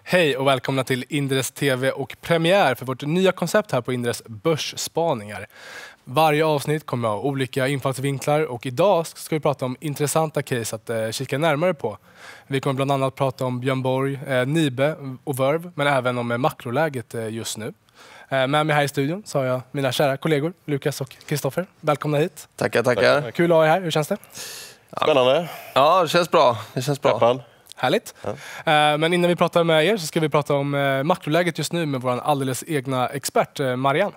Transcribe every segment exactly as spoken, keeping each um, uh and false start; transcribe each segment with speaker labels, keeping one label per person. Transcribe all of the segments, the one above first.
Speaker 1: Hej och välkomna till Inderes T V och premiär för vårt nya koncept här på Inderes börsspaningar. Varje avsnitt kommer att ha olika infallsvinklar och idag ska vi prata om intressanta case att eh, kika närmare på. Vi kommer bland annat prata om Björn Borg, eh, Nibe och Verve, men även om eh, makroläget eh, just nu. Eh, med mig här i studion så har jag mina kära kollegor Lukas och Kristoffer. Välkomna hit.
Speaker 2: Tackar, tackar.
Speaker 1: Kul att ha er här. Hur känns det?
Speaker 3: Spännande.
Speaker 2: Ja, det känns bra. Det känns bra.
Speaker 3: Peppad.
Speaker 1: Härligt. Ja. Men innan vi pratar med er så ska vi prata om makroläget just nu med vår alldeles egna expert, Marianne.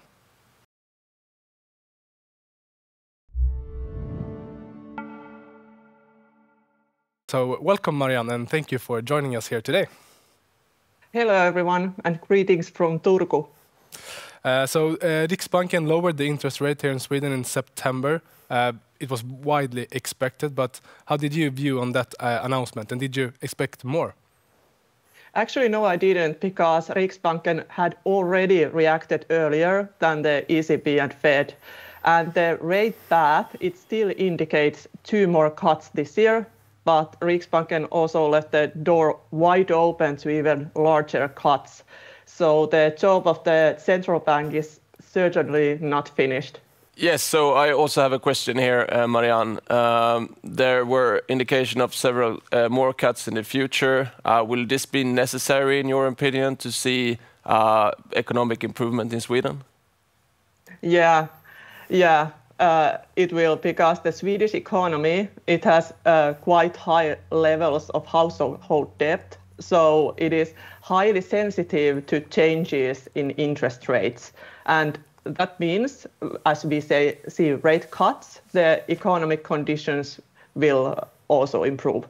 Speaker 1: So welcome Marianne and thank you for joining us here today.
Speaker 4: Hello everyone and greetings from Turku.
Speaker 1: Uh, so uh, Riksbanken lowered the interest rate here in Sweden in September. Uh, it was widely expected, but how did you view on that uh, announcement, and did you expect more?
Speaker 4: Actually, no, I didn't, because Riksbanken had already reacted earlier than the E C B and Fed. And the rate path, it still indicates two more cuts this year, but Riksbanken also left the door wide open to even larger cuts. So the job of the central bank is certainly not finished.
Speaker 2: Yes, so I also have a question here, uh, Marianne. Um, there were indication of several uh, more cuts in the future. Uh, will this be necessary, in your opinion, to see uh, economic improvement in Sweden?
Speaker 4: Yeah, yeah, uh, it will, because the Swedish economy, it has uh, quite high levels of household debt. So it is highly sensitive to changes in interest rates. And that means, as we say, see rate cuts, the economic conditions will also improve.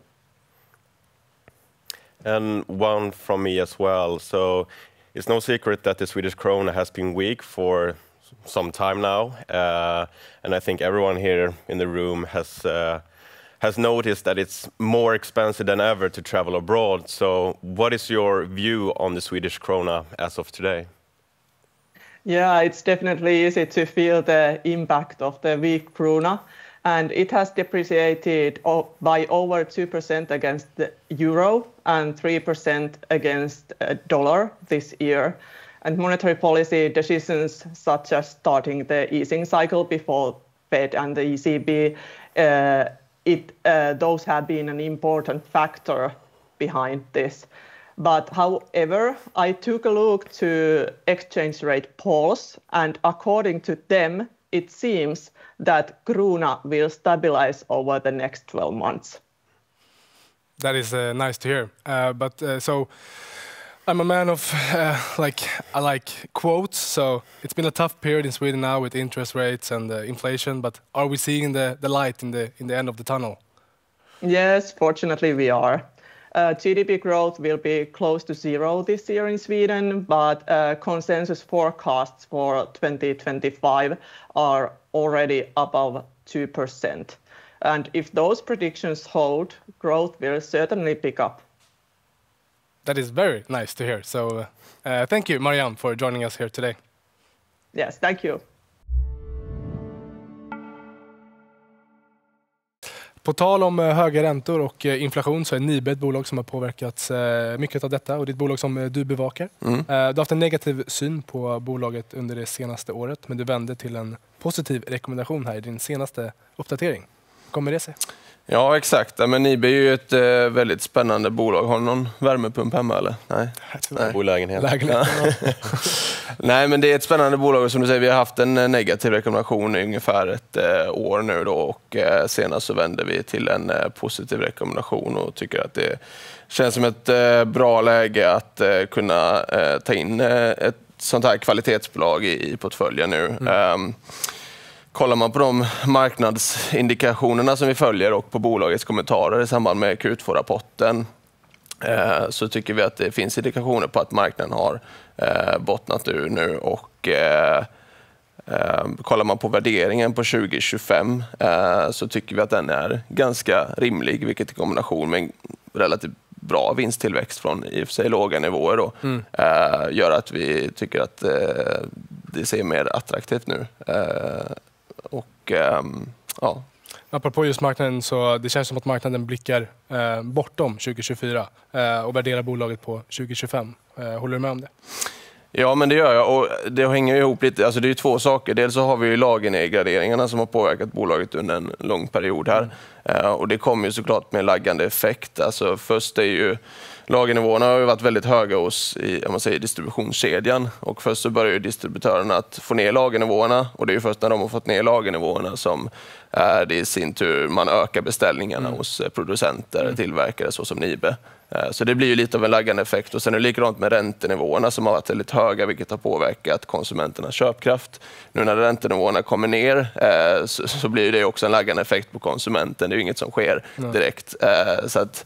Speaker 3: And one from me as well. So it's no secret that the Swedish krona has been weak for some time now. Uh, and I think everyone here in the room has uh, has noticed that it's more expensive than ever to travel abroad. So what is your view on the Swedish krona as of today?
Speaker 4: Yeah, it's definitely easy to feel the impact of the weak krona, and it has depreciated by over two percent against the euro and three percent against a dollar this year. And monetary policy decisions such as starting the easing cycle before Fed and the E C B, uh, it, uh, those have been an important factor behind this. But however, I took a look to exchange rate polls, and according to them, it seems that krona will stabilize over the next twelve months.
Speaker 1: That is uh, nice to hear. Uh, but uh, so I'm a man of uh, like I like quotes. So it's been a tough period in Sweden now with interest rates and uh, inflation. But are we seeing the the light in the in the end of the tunnel?
Speaker 4: Yes, fortunately we are. Uh, G D P growth will be close to zero this year in Sweden, but uh, consensus forecasts for twenty twenty-five are already above two percent. And if those predictions hold, growth will certainly pick up.
Speaker 1: That is very nice to hear. So uh, uh, thank you, Marianne, for joining us here today.
Speaker 4: Yes, thank you.
Speaker 1: På tal om höga räntor och inflation så är Nibe ett bolag som har påverkats mycket av detta och det är ett bolag som du bevakar. Mm. Du har haft en negativ syn på bolaget under det senaste året, men du vände till en positiv rekommendation här i din senaste uppdatering. Kommer det sig?
Speaker 2: Ja, exakt. Men Nibe är ju ett eh, väldigt spännande bolag. Har du någon värmepump hemma eller? Nej.
Speaker 3: Nej. Bolägenhet.
Speaker 1: Lägenhet.
Speaker 2: Ja. Nej, men det är ett spännande bolag. Som du säger, vi har haft en negativ rekommendation i ungefär ett eh, år nu då, och eh, senast så vände vi till en eh, positiv rekommendation och tycker att det känns som ett eh, bra läge att eh, kunna eh, ta in eh, ett sånt här kvalitetsbolag i, i portföljen nu. Mm. Um, Kollar man på de marknadsindikationerna som vi följer och på bolagets kommentarer i samband med Q två-rapporten eh, så tycker vi att det finns indikationer på att marknaden har eh, bottnat ur nu. Och eh, eh, kollar man på värderingen på tjugo tjugofem eh, så tycker vi att den är ganska rimlig, vilket i kombination med en relativt bra vinsttillväxt från i och för sig låga nivåer då, mm. eh, gör att vi tycker att eh, det ser mer attraktivt nu. Eh, och um, ja,
Speaker 1: Apropå just marknaden, så det känns som att marknaden blickar eh, bortom tjugo tjugofyra eh, och värderar bolaget på tjugo tjugofem. Eh, håller du med om det?
Speaker 2: Ja, men det gör jag. Och det hänger ihop lite. Alltså det är ju två saker. Dels så har vi ju lagernedgraderingarna som har påverkat bolaget under en lång period här. Mm. Uh, och det kommer ju såklart med en laggande effekt. Alltså först är ju lagernivåerna har ju varit väldigt höga hos i, om man säger, distributionskedjan. Och först så börjar ju distributörerna att få ner lagernivåerna. Och det är ju först när de har fått ner lagernivåerna som uh, det i sin tur man ökar beställningarna mm. hos producenter, mm. tillverkare så som Nibe. Så det blir ju lite av en laggande effekt. Och sen är det likadant med räntenivåerna som har varit väldigt höga, vilket har påverkat konsumenternas köpkraft. Nu när räntenivåerna kommer ner så, så blir det också en laggande effekt på konsumenten. Det är ju inget som sker direkt. Så att,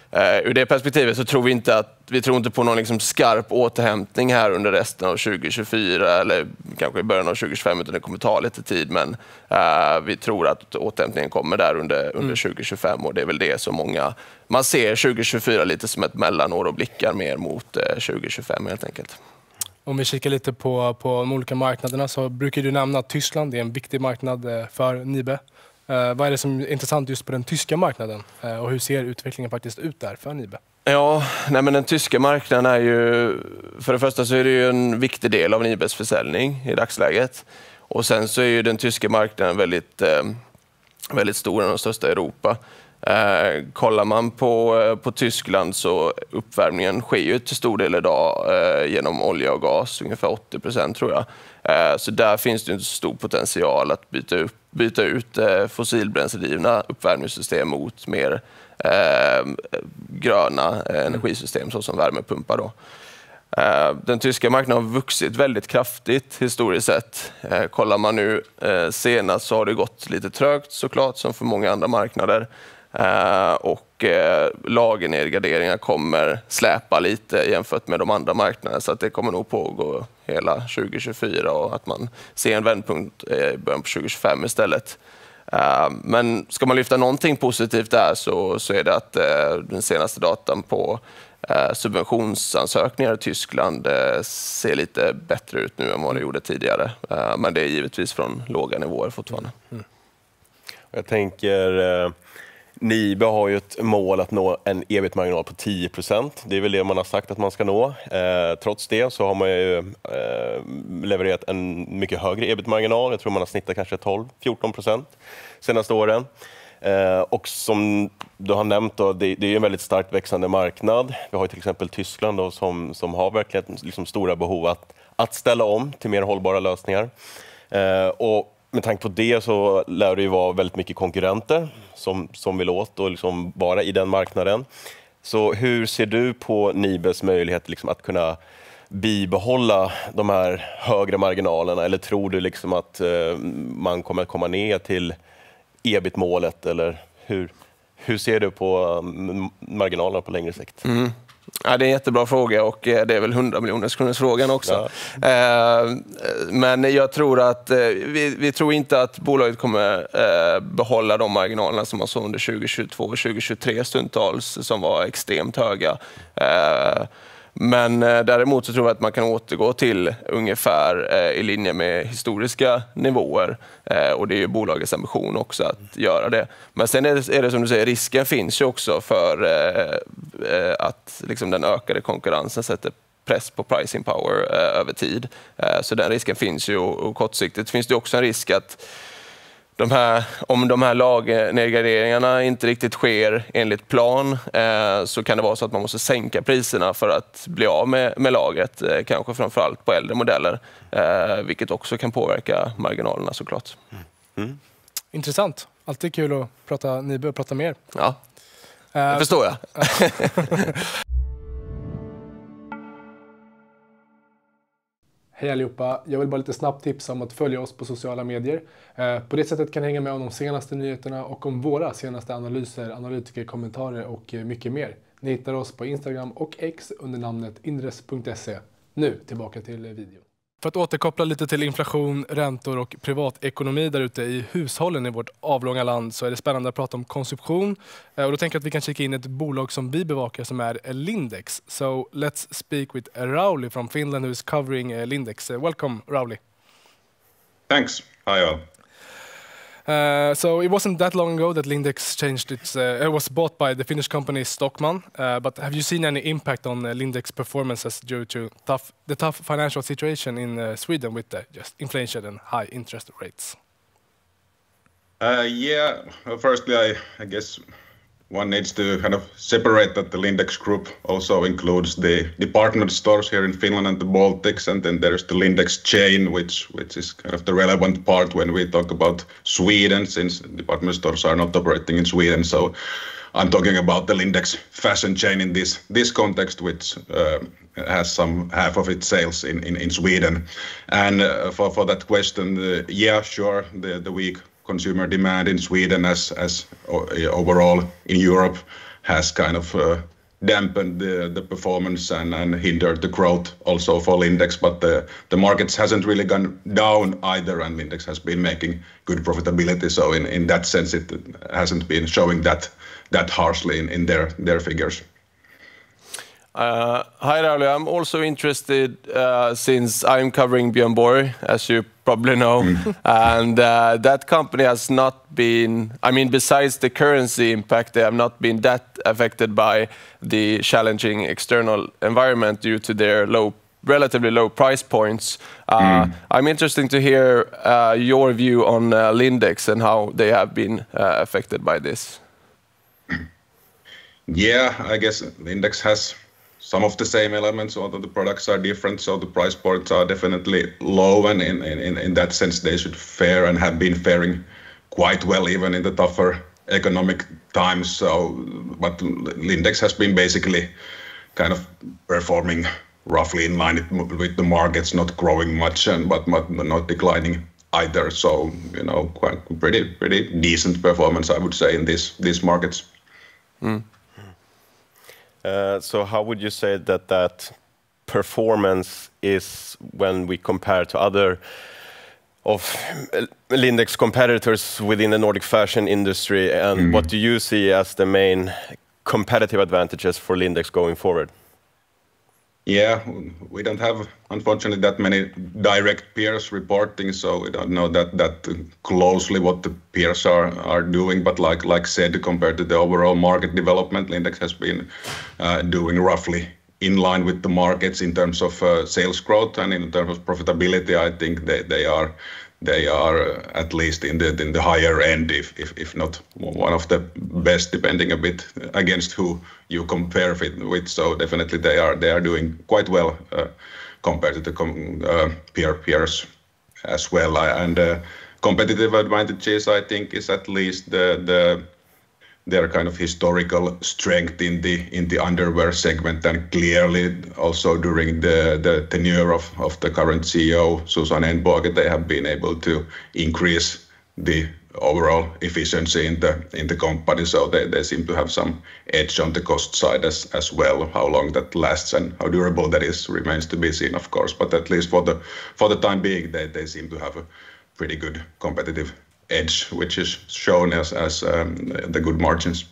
Speaker 2: ur det perspektivet så tror vi inte att vi tror inte på någon liksom skarp återhämtning här under resten av tjugo tjugofyra eller kanske i början av tjugo tjugofem, utan det kommer ta lite tid, men uh, vi tror att återhämtningen kommer där under, under mm. tjugo tjugofem, och det är väl det som många man ser tjugo tjugofyra lite som ett mellanår och blickar mer mot uh, tjugo tjugofem helt enkelt.
Speaker 1: Om vi kikar lite på, på de olika marknaderna så brukar du nämna att Tyskland är en viktig marknad för Nibe. Uh, vad är det som är intressant just på den tyska marknaden uh, och hur ser utvecklingen faktiskt ut där för Nibe?
Speaker 2: Ja, nej men den tyska marknaden är ju, för det första så är det ju en viktig del av Nibes försäljning i dagsläget. Och sen så är ju den tyska marknaden väldigt, eh, väldigt stor, den största i Europa. Eh, kollar man på, eh, på Tyskland så uppvärmningen sker ju till stor del idag eh, genom olja och gas, ungefär åttio procent tror jag. Eh, så där finns det inte så stor potential att byta, upp, byta ut eh, fossilbränsledrivna uppvärmningssystem mot mer eh, gröna eh, energisystem såsom värmepumpar då. Eh, den tyska marknaden har vuxit väldigt kraftigt historiskt sett. Eh, kollar man nu eh, senast så har det gått lite trögt såklart som för många andra marknader. Uh, och uh, lagernedgraderingar kommer släpa lite jämfört med de andra marknaderna, så att det kommer nog pågå hela tjugo tjugofyra och att man ser en vändpunkt i början på tjugo tjugofem istället. Uh, men ska man lyfta någonting positivt där så, så är det att uh, den senaste datan på uh, subventionsansökningar i Tyskland uh, ser lite bättre ut nu än vad det gjorde tidigare. Uh, men det är givetvis från låga nivåer fortfarande. Mm.
Speaker 3: Jag tänker... Uh... Nibe har ju ett mål att nå en E B I T-marginal på tio procent. Det är väl det man har sagt att man ska nå. Eh, trots det så har man ju eh, levererat en mycket högre E B I T-marginal. Jag tror man har snittat kanske tolv till fjorton procent senaste åren. Eh, och som du har nämnt, då, det, det är en väldigt starkt växande marknad. Vi har ju till exempel Tyskland då, som, som har verkligen liksom stora behov att, att ställa om till mer hållbara lösningar. Eh, och med tanke på det så lär det ju vara väldigt mycket konkurrenter som, som vill åt och liksom vara i den marknaden. Så hur ser du på Nibes möjlighet liksom att kunna bibehålla de här högre marginalerna? Eller tror du liksom att eh, man kommer att komma ner till E B I T-målet? Eller hur, hur ser du på um, marginalerna på längre sikt?
Speaker 2: Mm. Ja, det är en jättebra fråga och det är väl hundra miljoners kronors frågan också. Ja. Eh, men jag tror att eh, vi, vi tror inte att bolaget kommer eh, behålla de marginalerna som man såg under tjugo tjugotvå och tjugo tjugotre stundtals som var extremt höga. Eh, Men eh, däremot så tror jag att man kan återgå till ungefär eh, i linje med historiska nivåer. Eh, och det är ju bolagets ambition också att göra det. Men sen är det, är det som du säger, risken finns ju också för eh, att liksom, den ökade konkurrensen sätter press på pricing power eh, över tid. Eh, så den risken finns ju, och kortsiktigt finns det också en risk att De här, om de här lagnedgraderingarna inte riktigt sker enligt plan eh, så kan det vara så att man måste sänka priserna för att bli av med, med lagret, eh, kanske framförallt på äldre modeller, eh, vilket också kan påverka marginalerna såklart. Mm.
Speaker 1: Mm. Intressant. Alltid kul att prata Nibe och prata mer.
Speaker 2: Ja, det uh, förstår jag.
Speaker 1: Hej allihopa, jag vill bara lite snabbt tipsa om att följa oss på sociala medier. På det sättet kan ni hänga med om de senaste nyheterna och om våra senaste analyser, analytiker, kommentarer och mycket mer. Ni hittar oss på Instagram och X under namnet indres punkt se. Nu tillbaka till videon. För att återkoppla lite till inflation, räntor och privatekonomi där ute i hushållen i vårt avlånga land så är det spännande att prata om konsumtion. Och då tänker jag att vi kan kika in ett bolag som vi bevakar som är Lindex. So let's speak with Rauli from Finland who is covering Lindex. Welcome Rauli.
Speaker 5: Thanks. Hi all.
Speaker 1: Uh, so it wasn't that long ago that Lindex changed its, uh, it was bought by the Finnish company Stockmann, uh, but have you seen any impact on uh, Lindex performances due to tough, the tough financial situation in uh, Sweden with the just inflation and high interest rates?
Speaker 5: Uh, yeah, well, firstly, I, I guess one needs to kind of separate that the Lindex Group also includes the department stores here in Finland and the Baltics, and then there's the Lindex chain, which which is kind of the relevant part when we talk about Sweden, since department stores are not operating in Sweden. So I'm talking about the Lindex fashion chain in this this context, which uh, has some half of its sales in, in, in Sweden. And uh, for, for that question, uh, yeah, sure, the, the weak consumer demand in Sweden as as overall in Europe has kind of uh, dampened the, the performance and, and hindered the growth also for Lindex, but the, the markets hasn't really gone down either, and Lindex has been making good profitability. So in, in that sense, it hasn't been showing that that harshly in, in their, their figures.
Speaker 2: Uh, hi Rauli, I'm also interested uh, since I'm covering Björn Borg, as you probably know, and uh, that company has not been, I mean, besides the currency impact, they have not been that affected by the challenging external environment due to their low, relatively low price points. Uh, mm. I'm interested to hear uh, your view on uh, Lindex and how they have been uh, affected by this.
Speaker 5: Yeah, I guess Lindex has some of the same elements, although the products are different, so the price points are definitely low, and in, in, in that sense they should fare and have been faring quite well even in the tougher economic times. So, but Lindex has been basically kind of performing roughly in line with the markets, not growing much, and but, but not declining either. So, you know, quite pretty pretty decent performance, I would say, in these these markets.
Speaker 2: Mm.
Speaker 3: Uh, so how would you say that that performance is when we compare to other of Lindex competitors within the Nordic fashion industry, and mm. what do you see as the main competitive advantages for Lindex going forward?
Speaker 5: Yeah, we don't have, unfortunately, that many direct peers reporting, so we don't know that that closely what the peers are are doing. But like like said, compared to the overall market development, Lindex has been uh, doing roughly in line with the markets in terms of uh, sales growth, and in terms of profitability, I think they they are. They are at least in the in the higher end, if, if if not one of the best, depending a bit against who you compare it with. So definitely they are they are doing quite well uh, compared to the com uh, peer peers as well. And uh, competitive advantages, I think, is at least the the their kind of historical strength in the in the underwear segment, and clearly also during the the tenure of of the current C E O Susanne Ehnbåge, they have been able to increase the overall efficiency in the in the company. So they, they seem to have some edge on the cost side as as well. How long that lasts and how durable that is remains to be seen, of course. But at least for the for the time being, they they seem to have a pretty good competitive edge, which is shown as, as um, the good margins.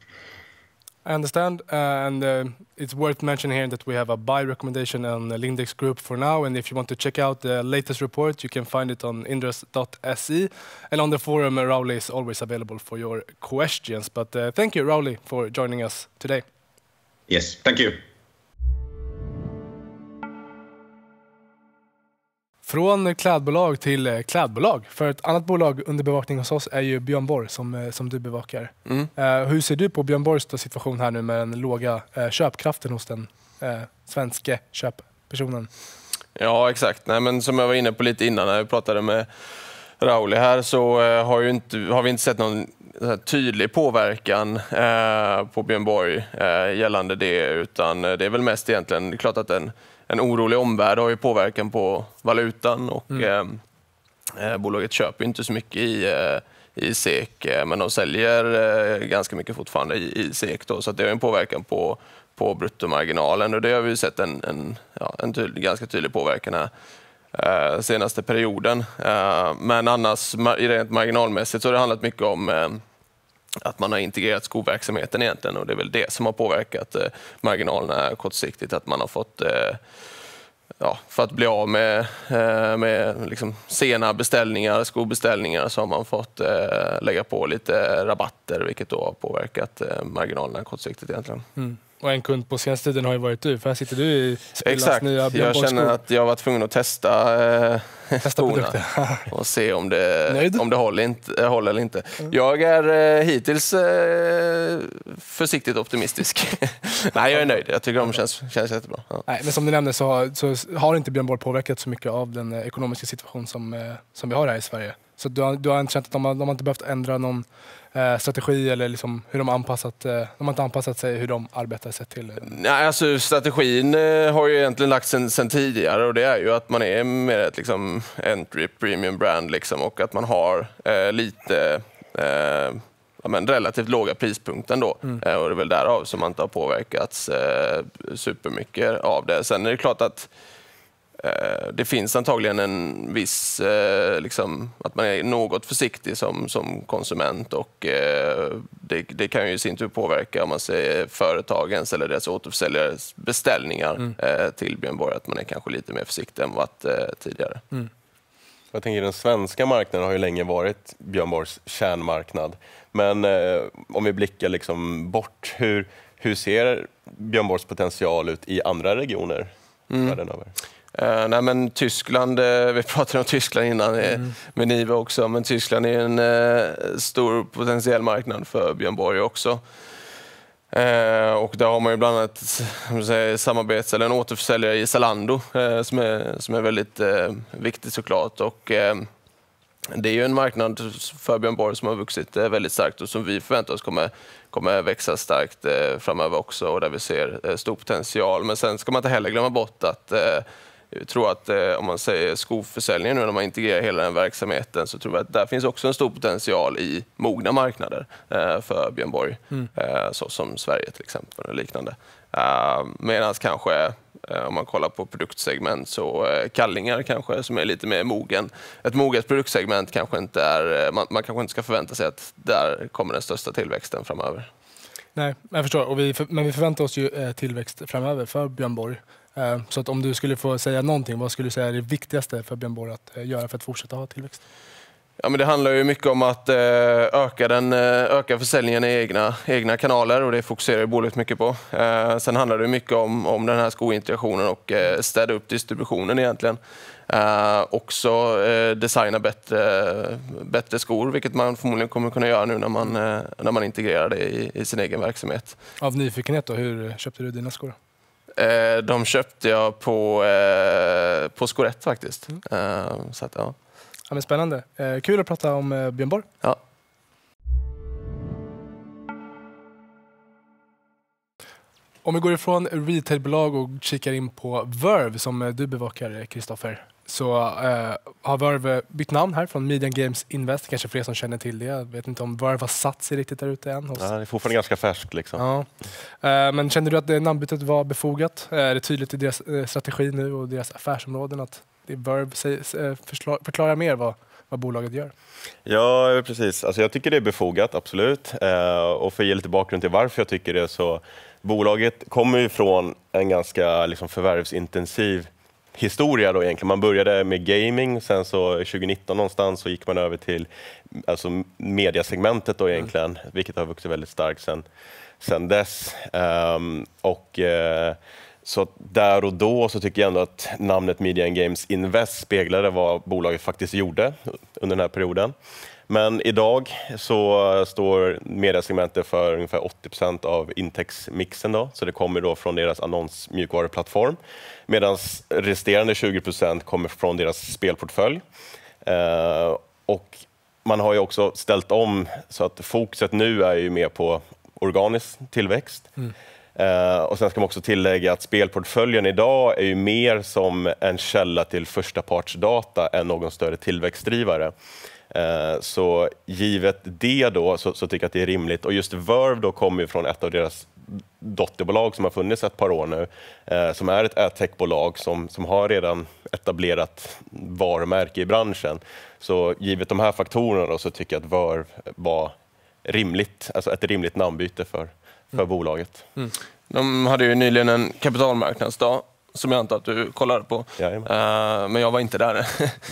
Speaker 1: I understand, uh, and uh, it's worth mentioning here that we have a buy recommendation on the Lindex Group for now, and if you want to check out the latest report, you can find it on inderes dot se, and on the forum, uh, Rauli is always available for your questions. But uh, thank you, Rauli, for joining us today.
Speaker 5: Yes, thank you.
Speaker 1: Från klädbolag till klädbolag. För ett annat bolag under bevakning hos oss är ju Björn Borg som, som du bevakar. Mm. Uh, hur ser du på Björn Borgs situation här nu med den låga uh, köpkraften hos den uh, svenska köppersonen?
Speaker 2: Ja, exakt. Nej, men som jag var inne på lite innan när vi pratade med Rauli här, så uh, har, ju inte, har vi inte sett någon tydlig påverkan uh, på Björn Borg uh, gällande det, utan det är väl mest egentligen klart att den En orolig omvärld har ju påverkan på valutan, och mm. eh, bolaget köper inte så mycket i, eh, i SEK, eh, men de säljer eh, ganska mycket fortfarande i, i SEK då, så att det har en påverkan på, på bruttomarginalen, och det har vi sett en, en, ja, en tydlig, ganska tydlig påverkan här eh, senaste perioden. Eh, men annars rent marginalmässigt så har det handlat mycket om eh, att man har integrerat skoverksamheten egentligen, och det är väl det som har påverkat eh, marginalerna kortsiktigt, att man har fått eh, ja, för att bli av med, med liksom sena beställningar, skobeställningar, så har man fått lägga på lite rabatter, vilket då har påverkat marginalerna kortsiktigt egentligen.
Speaker 1: Mm. Och en kund på senaste tiden har ju varit du, för här sitter du i
Speaker 2: Exakt.
Speaker 1: nya
Speaker 2: jag känner att jag var tvungen att testa, eh,
Speaker 1: testa produkter
Speaker 2: och se om det, om det håller, inte, håller eller inte. Mm. Jag är eh, hittills eh, försiktigt optimistisk. Nej, jag är nöjd. Jag tycker de känns, känns jättebra. Ja.
Speaker 1: Nej, men som du nämnde så har, så har inte Björn Borg påverkat så mycket av den ekonomiska situation som, eh, som vi har här i Sverige. Så du har, du har inte känt att de har, de har inte behövt ändra någon eh, strategi eller liksom hur de har anpassat, eh, de har inte anpassat sig hur de arbetar sett till? Eh.
Speaker 2: Nej, alltså strategin eh, har ju egentligen lagts sen, sen tidigare, och det är ju att man är mer ett liksom entry premium brand liksom, och att man har eh, lite eh, ja, men relativt låga prispunkten då. Mm. Eh, och det är väl därav som man inte har påverkats eh, supermycket av det. Sen är det klart att det finns antagligen en viss, eh, liksom, att man är något försiktig som, som konsument, och eh, det, det kan ju i sin tur påverka om man säger företagens eller deras återförsäljares beställningar mm. eh, till Björn Borg, att man är kanske lite mer försiktig än varit eh, tidigare. Mm.
Speaker 3: Jag tänker den svenska marknaden har ju länge varit Björn Borgs kärnmarknad, men eh, om vi blickar liksom bort, hur, hur ser Björn Borgs potential ut i andra regioner mm. världen över?
Speaker 2: Uh, nej, men Tyskland, uh, vi pratade om Tyskland innan mm. med Nive också, men Tyskland är en uh, stor potentiell marknad för Björn Borg också. Uh, och där har man ju bland annat säga, samarbets- eller en återförsäljare i Zalando uh, som, är, som är väldigt uh, viktigt såklart. Och, uh, det är ju en marknad för Björn Borg som har vuxit uh, väldigt starkt och som vi förväntar oss kommer, kommer växa starkt uh, framöver också, och där vi ser uh, stor potential. Men sen ska man inte heller glömma bort att uh, jag tror att eh, om man säger skoförsäljningen nu, när man integrerar hela den verksamheten, så tror jag att där finns också en stor potential i mogna marknader eh, för Björn Borg, mm. eh, så som Sverige till exempel och liknande. Eh, Medan kanske eh, om man kollar på produktsegment, så eh, kallingar kanske som är lite mer mogen. Ett moget produktsegment kanske inte är, eh, man, man kanske inte ska förvänta sig att där kommer den största tillväxten framöver.
Speaker 1: Nej, jag förstår. Och vi för, men vi förväntar oss ju eh, tillväxt framöver för Björn Borg. Så att om du skulle få säga någonting, vad skulle du säga är det viktigaste för Björn Borg att göra för att fortsätta ha tillväxt?
Speaker 2: Ja, men det handlar ju mycket om att öka, den, öka försäljningen i egna, egna kanaler, och det fokuserar bolaget mycket på. Sen handlar det mycket om, om den här skointegrationen och städa upp distributionen egentligen. Också designa bättre, bättre skor, vilket man förmodligen kommer kunna göra nu när man, när man integrerar det i, i sin egen verksamhet.
Speaker 1: Av nyfikenhet då, hur köpte du dina skor?
Speaker 2: De köpte jag på, eh, på Skorätt faktiskt. Mm. Eh, så att, ja.
Speaker 1: Ja, men spännande. Eh, kul att prata om eh, Björn Borg.
Speaker 2: Ja.
Speaker 1: Om vi går ifrån retailbolag och kikar in på Verve som du bevakar, Kristoffer, så eh, har Verve bytt namn här från Media Games Invest. Kanske fler som känner till det. Jag vet inte om Verve har satt sig riktigt där ute än. Hos...
Speaker 3: Ja, det är fortfarande ganska färskt. Liksom.
Speaker 1: Ja. Eh, men kände du att det namnbytet var befogat? Eh, är det tydligt i deras eh, strategi nu och deras affärsområden att det är Verve säger, förklara, förklara mer vad, vad bolaget gör?
Speaker 3: Ja, precis. Alltså, jag tycker det är befogat, absolut. Eh, och för att ge lite bakgrund till varför jag tycker det, så bolaget kommer ju från en ganska liksom, förvärvsintensiv historia då egentligen. Man började med gaming, sen så tjugonitton någonstans så gick man över till alltså mediasegmentet då egentligen, mm. vilket har vuxit väldigt starkt sen, sen dess. Um, och uh, så där och då så tycker jag ändå att namnet Media and Games Invest speglade vad bolaget faktiskt gjorde under den här perioden. Men idag så står mediasegmentet för ungefär åttio procent av intäktsmixen då, så det kommer då från deras annonsmjukvaruplattform, medan resterande tjugo procent kommer från deras spelportfölj. Eh, och man har ju också ställt om så att fokuset nu är ju mer på organisk tillväxt. Mm. Uh, och sen ska man också tillägga att spelportföljen idag är ju mer som en källa till första partsdata än någon större tillväxtdrivare. Uh, så givet det då så, så tycker jag att det är rimligt. Och just Verve då kommer ju från ett av deras dotterbolag som har funnits ett par år nu, uh, som är ett adtech-bolag som, som har redan etablerat varumärke i branschen. Så givet de här faktorerna då, så tycker jag att Verve var rimligt, alltså ett rimligt namnbyte för för mm. bolaget. Mm.
Speaker 2: De hade ju nyligen en kapitalmarknadsdag som jag antar att du kollade på.
Speaker 3: Jajamän.
Speaker 2: Uh, men jag var inte där.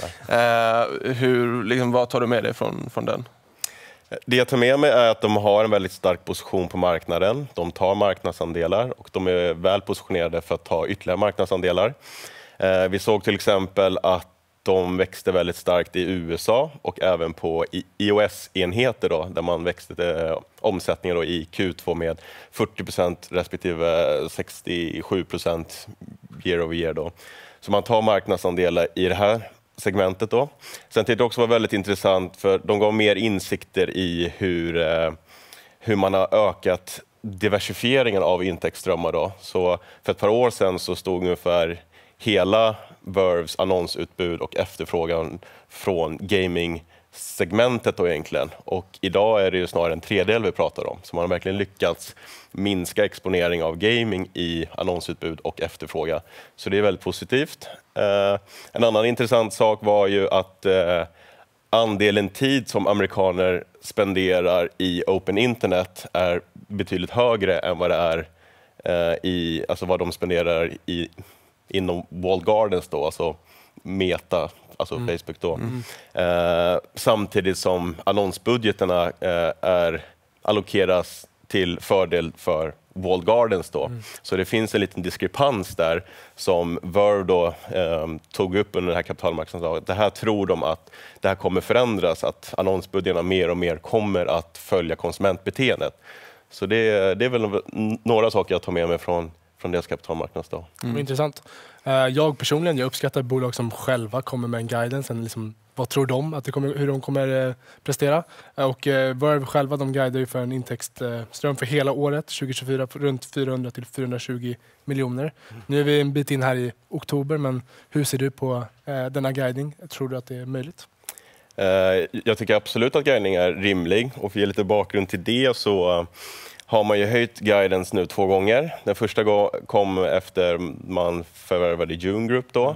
Speaker 2: uh, hur, liksom, vad tar du med dig från, från den?
Speaker 3: Det jag tar med mig är att de har en väldigt stark position på marknaden. De tar marknadsandelar och de är väl positionerade för att ta ytterligare marknadsandelar. Uh, vi såg till exempel att de växte väldigt starkt i U S A och även på iOS-enheter då, där man växte eh, omsättningen då i Q två med fyrtio procent respektive sextiosju procent year over year då. Så man tar marknadsandelar i det här segmentet då. Sen tyckte jag också var väldigt intressant för de gav mer insikter i hur, eh, hur man har ökat diversifieringen av intäktsströmmar då. Så för ett par år sedan så stod ungefär hela Verves annonsutbud och efterfrågan från gaming-segmentet då egentligen. Och idag är det ju snarare en tredjedel vi pratar om. Så man har verkligen lyckats minska exponering av gaming i annonsutbud och efterfrågan. Så det är väldigt positivt. Eh, en annan intressant sak var ju att eh, andelen tid som amerikaner spenderar i open internet är betydligt högre än vad det är eh, i, alltså vad de spenderar i inom walled gardens då, alltså Meta, alltså mm. Facebook då. Mm. Eh, samtidigt som annonsbudgeterna eh, är allokeras till fördel för walled gardens då. Mm. Så det finns en liten diskrepans där som Verve då eh, tog upp under den här kapitalmarknadsdagen. Det här tror de att det här kommer förändras, att annonsbudgeterna mer och mer kommer att följa konsumentbeteendet. Så det, det är väl några saker jag tar med mig från från deras kapitalmarknadsdag.
Speaker 1: Mm. Intressant. Jag personligen, jag uppskattar bolag som själva kommer med en guidance, en liksom, vad tror de att det kommer, hur de kommer prestera. Och Verve själva, de guidar ju för en intäktsström för hela året tjugo tjugofyra runt fyrahundra till fyrahundratjugo miljoner. Mm. Nu är vi en bit in här i oktober, men hur ser du på eh, denna guiding? Tror du att det är möjligt?
Speaker 3: Uh, jag tycker absolut att guidning är rimlig, och för att ge lite bakgrund till det så uh, har man ju höjt guidance nu två gånger. Den första kom efter man förvärvade June Group då.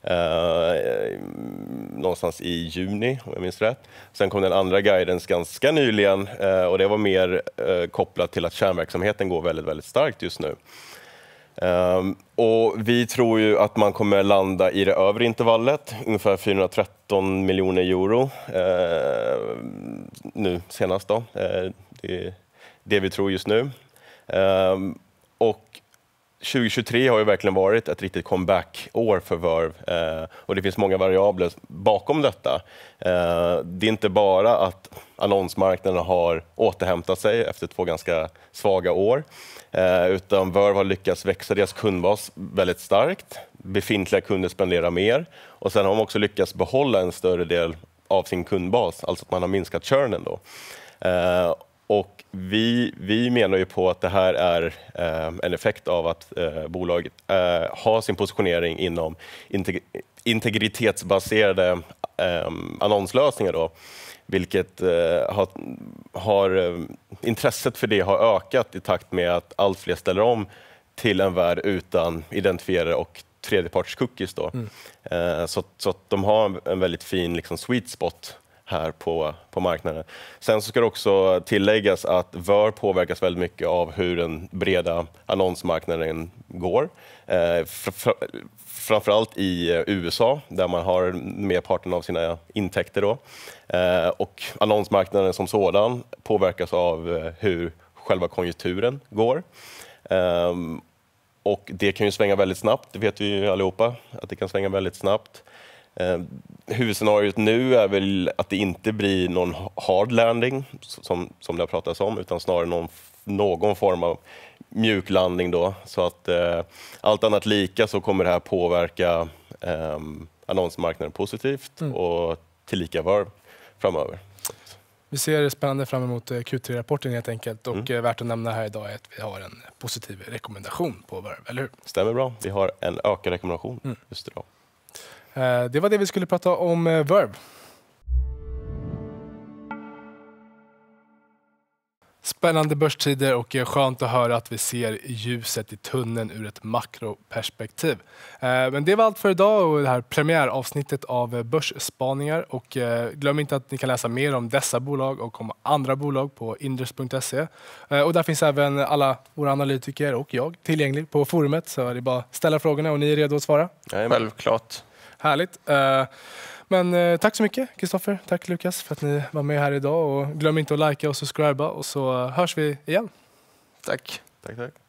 Speaker 3: Eh, någonstans i juni om jag minns rätt. Sen kom den andra guidance ganska nyligen eh, och det var mer eh, kopplat till att kärnverksamheten går väldigt, väldigt starkt just nu. Um, och vi tror ju att man kommer landa i det övre intervallet, ungefär fyrahundratretton miljoner euro uh, nu senast då. Uh, det det vi tror just nu. Um, och tjugo tjugotre har ju verkligen varit ett riktigt comeback-år för Verve uh, och det finns många variabler bakom detta. Uh, det är inte bara att annonsmarknaden har återhämtat sig efter två ganska svaga år, uh, utan Verve har lyckats växa deras kundbas väldigt starkt. Befintliga kunder spenderar mer, och sen har de också lyckats behålla en större del av sin kundbas, alltså att man har minskat churnen då. Uh, Och vi, vi menar ju på att det här är eh, en effekt av att eh, bolaget eh, har sin positionering inom integ- integritetsbaserade eh, annonslösningar då, vilket eh, har, har eh, intresset för det har ökat i takt med att allt fler ställer om till en värld utan identifierare och tredjeparts-cookies då. Mm. Eh, så, så att de har en, en väldigt fin liksom, sweet spot här på, på marknaden. Sen så ska det också tilläggas att Verve påverkas väldigt mycket av hur den breda annonsmarknaden går. Eh, fr- fr- framförallt i U S A där man har merparten av sina intäkter då. Eh, och annonsmarknaden som sådan påverkas av hur själva konjunkturen går. Eh, och det kan ju svänga väldigt snabbt, det vet vi ju allihopa, att det kan svänga väldigt snabbt. Eh, huvudscenariot nu är väl att det inte blir någon hard landing som, som det har pratats om, utan snarare någon, någon form av mjuk landning då. Så att eh, allt annat lika så kommer det här påverka eh, annonsmarknaden positivt mm. och tillika Verve framöver.
Speaker 1: Vi ser spännande fram emot Q tre-rapporten helt enkelt, och mm. värt att nämna här idag är att vi har en positiv rekommendation på Verve, eller hur?
Speaker 3: Stämmer bra, vi har en ökad rekommendation mm. just idag.
Speaker 1: Det var det vi skulle prata om Verve. Spännande börstider och skönt att höra att vi ser ljuset i tunneln ur ett makroperspektiv. Men det var allt för idag och det här premiäravsnittet av Börsspaningar. Och glöm inte att ni kan läsa mer om dessa bolag och om andra bolag på inderes punkt se. Och där finns även alla våra analytiker och jag tillgänglig på forumet. Så är det bara att ställa frågorna och ni är redo att svara.
Speaker 2: Ja, självklart.
Speaker 1: Härligt. Men eh, tack så mycket Kristoffer, tack Lukas för att ni var med här idag och glöm inte att likea och subscriba och så hörs vi igen.
Speaker 2: Tack.
Speaker 3: Tack, tack.